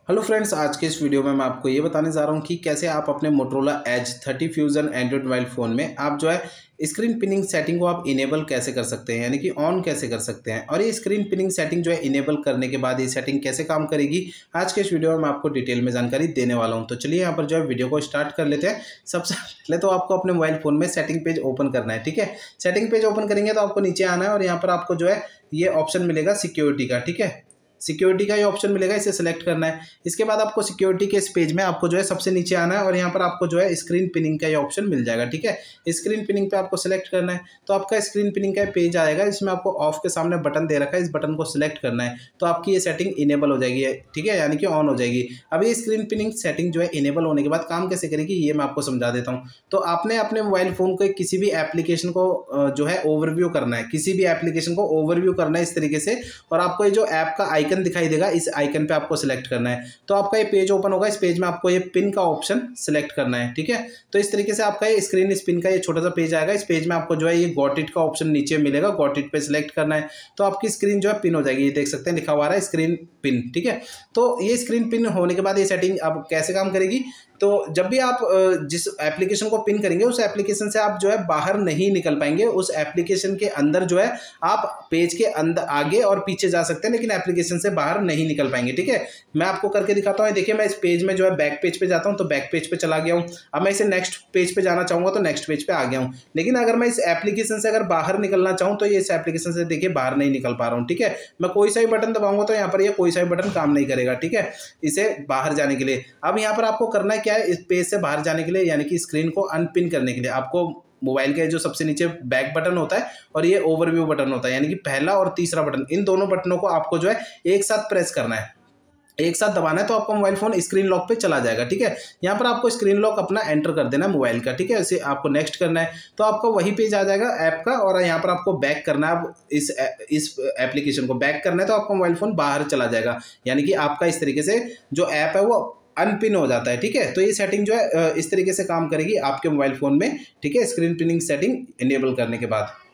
Hello friends, आज के इस वीडियो में मैं आपको ये बताने जा रहा हूँ कि कैसे आप अपने Motorola Edge 30 Fusion Android mobile phone में आप जो है स्क्रीन पिनिंग सेटिंग को आप इनेबल कैसे कर सकते हैं, यानी कि ऑन कैसे कर सकते हैं। और ये स्क्रीन पिनिंग सेटिंग जो है इनेबल करने के बाद ये सेटिंग कैसे काम करेगी, आज के इस वीडियो में मैं आपको डिटेल में जानकारी देने वाला हूँ। तो चलिए यहाँ पर जो है वीडियो को स्टार्ट कर लेते हैं। सबसे पहले तो आपको अपने मोबाइल फ़ोन में सेटिंग पेज ओपन करना है। ठीक है, सेटिंग पेज ओपन करेंगे तो आपको नीचे आना है और यहाँ पर आपको जो है ये ऑप्शन मिलेगा सिक्योरिटी का। ठीक है, सिक्योरिटी का ये ऑप्शन मिलेगा, इसे सिलेक्ट करना है। इसके बाद आपको सिक्योरिटी के इस पेज में आपको जो है सबसे नीचे आना है और यहाँ पर आपको जो है स्क्रीन पिनिंग का ये ऑप्शन मिल जाएगा। ठीक है, स्क्रीन पिनिंग पे आपको सिलेक्ट करना है तो आपका स्क्रीन पिनिंग का पेज आएगा। इसमें आपको ऑफ के सामने बटन दे रखा है, इस बटन को सिलेक्ट करना है तो आपकी ये सेटिंग इनेबल हो जाएगी। ठीक है, यानी कि ऑन हो जाएगी। अब ये स्क्रीन पिनिंग सेटिंग जो है इनेबल होने के बाद काम कैसे करेगी ये मैं आपको समझा देता हूँ। तो आपने अपने मोबाइल फ़ोन को किसी भी एप्लीकेशन को जो है ओवरव्यू करना है, किसी भी एप्लीकेशन को ओवरव्यू करना है इस तरीके से, और आपको ये जो ऐप का आइकन दिखाई देगा इस आइकन पे आपको सिलेक्ट करना है तो आपका ये पेज ओपन होगा। इस पेज में आपको ये पिन का ऑप्शन सिलेक्ट करना है। ठीक है, तो इस तरीके से आपका ये स्क्रीन स्पिन का ये छोटा सा पेज आएगा। इस पेज में आपको जो है ये गॉट इट का ऑप्शन नीचे मिलेगा, गॉट इट पे सिलेक्ट करना है तो आपकी स्क्रीन जो है पिन हो जाएगी। ये देख सकते हैं लिखा हुआ है स्क्रीन पिन। ठीक है, तो ये स्क्रीन पिन होने के बाद ये सेटिंग अब कैसे काम करेगी, तो जब भी आप जिस एप्लीकेशन को पिन करेंगे उस एप्लीकेशन से आप जो है बाहर नहीं निकल पाएंगे। उस एप्लीकेशन के अंदर जो है आप पेज के अंदर आगे और पीछे जा सकते हैं, लेकिन एप्लीकेशन से बाहर नहीं निकल पाएंगे। ठीक है, मैं आपको करके दिखाता हूँ। देखिए, मैं इस पेज में जो है बैक पेज पे जाता हूँ तो बैक पेज पे चला गया हूँ। अब मैं इसे नेक्स्ट पेज पे जाना चाहूँगा तो नेक्स्ट पेज पे आ गया हूँ। लेकिन अगर मैं इस एप्लीकेशन से अगर बाहर निकलना चाहूँ तो ये इस एप्लीकेशन से देखिए बाहर नहीं निकल पा रहा हूँ। ठीक है, मैं कोई सा भी बटन दबाऊंगा तो यहाँ पर ये कोई सा भी बटन काम नहीं करेगा। ठीक है, इसे बाहर जाने के लिए अब यहाँ पर आपको करना है क्या है, इस पेज से बाहर जाने के लिए यानी कि स्क्रीन को अनपिन करने के लिए आपको मोबाइल का जो सबसे नीचे बैक बटन होता है और ये ओवरव्यू बटन होता है, यानी कि पहला और तीसरा बटन, इन दोनों बटनों को आपको जो है एक साथ प्रेस करना है, एक साथ दबाना है तो आपका मोबाइल फोन स्क्रीन लॉक पे चला जाएगा। ठीक है, यहाँ पर आपको स्क्रीन लॉक अपना एंटर कर देना है मोबाइल का। ठीक है, इसे आपको नेक्स्ट करना है तो आपका वही पेज आ जाएगा ऐप का, और यहाँ पर आपको बैक करना है। इस एप्लीकेशन को बैक करना है तो आपका मोबाइल फोन बाहर चला जाएगा, यानी कि आपका इस तरीके से जो ऐप है वो अनपिन हो जाता है। ठीक है, तो ये सेटिंग जो है इस तरीके से काम करेगी आपके मोबाइल फोन में। ठीक है, स्क्रीन पिनिंग सेटिंग इनेबल करने के बाद।